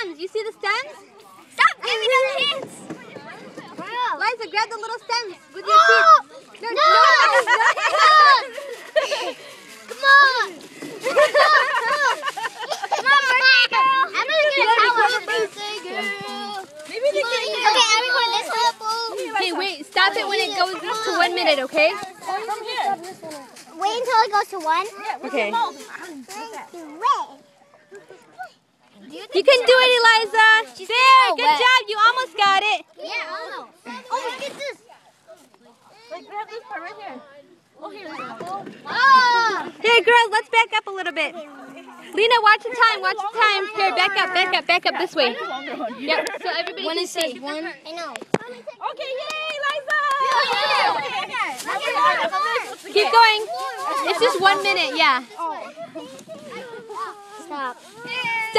stems. You see the stems? Stop giving them hints. Liza, grab the little stems with your teeth. No. Come on. Come on, birthday girl. I'm gonna get a towel. Birthday girl. Maybe they can. Okay, everyone, let's help. Okay, wait. Stop it when it goes to 1 minute, okay? Wait until it goes to 1. Okay. Wait. You can do it, Eliza. There, good job. You almost got it. Yeah, almost. Oh, look at this. Like, grab this part right here. Oh, here. Oh! Here, girls, let's back up a little bit. Lena, watch the time. Watch the time. Here, back up this way. Yep. So everybody can see. I know. Okay, yay, Liza! Keep going. It's just 1 minute. Yeah. Stop.